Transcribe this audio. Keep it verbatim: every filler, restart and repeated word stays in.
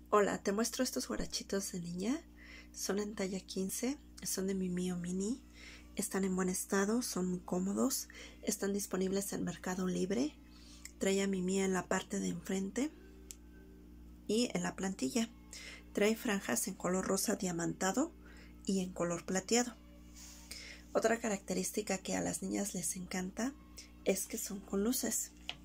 Hola, te muestro estos guarachitos de niña. Son en talla quince, son de mi Mio Mini. Están en buen estado, son muy cómodos. Están disponibles en Mercado Libre. Trae a Mimi en la parte de enfrente y en la plantilla. Trae franjas en color rosa diamantado y en color plateado. Otra característica que a las niñas les encanta es que son con luces.